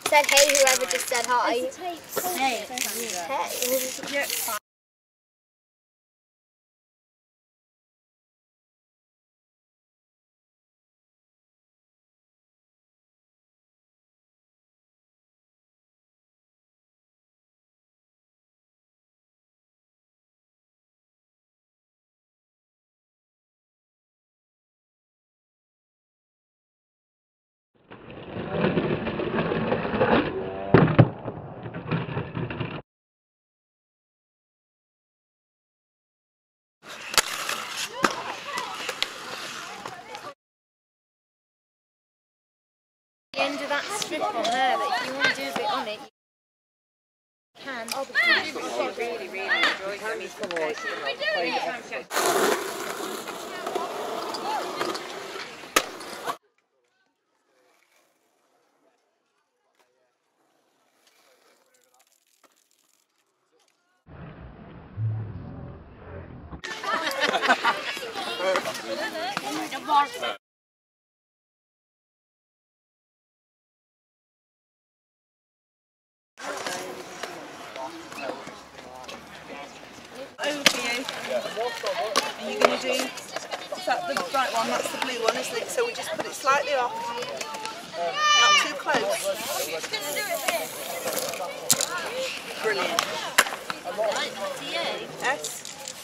said hey, whoever just said hi. Hey. Hey. The end of that strip on there, that if you want to do a bit on it, you can. I really enjoyed it. Over for you. Are you going to do, is that the right one? That's the blue one, isn't it? So we just put it slightly off. Not too close. Brilliant. Yes.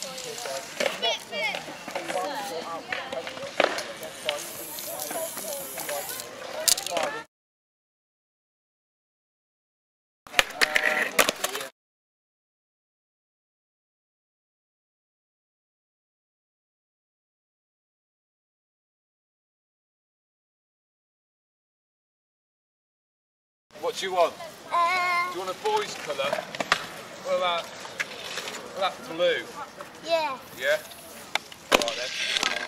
What do you want? Do you want a boy's colour? What about blue? Yeah. Yeah? Right then.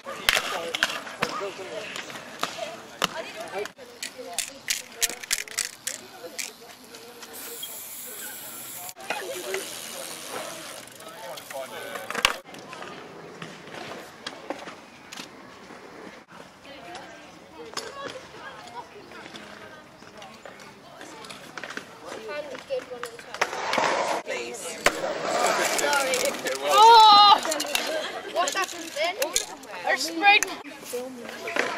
Please. Sorry. Oh! What happened then? I sprayed.